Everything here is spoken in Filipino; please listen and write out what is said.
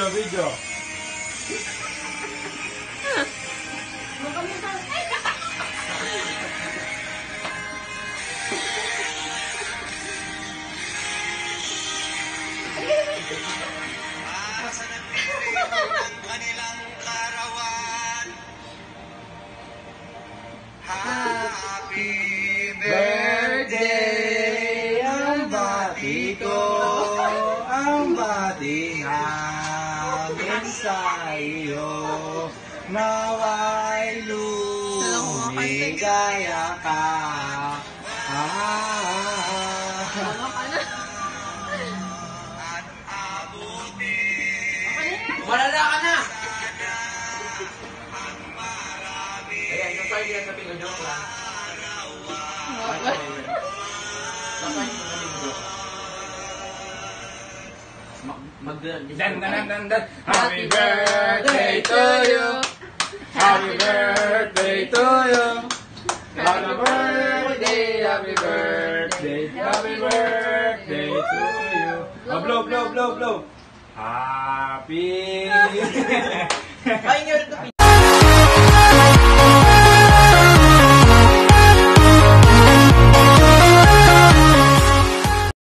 video. Kanilang larawan. Happy birthday, ang bati ko, ang bati namin sa iyo. Naway lumigaya ka. At abutin. Malala ka na! Ang marami. Ayan, yung sa'yo yan sa pinag-joke lang. Happy birthday to you. Happy birthday to you. Happy birthday, happy birthday, happy birthday to you. Blow, blow, blow, blow. Happy. Ay,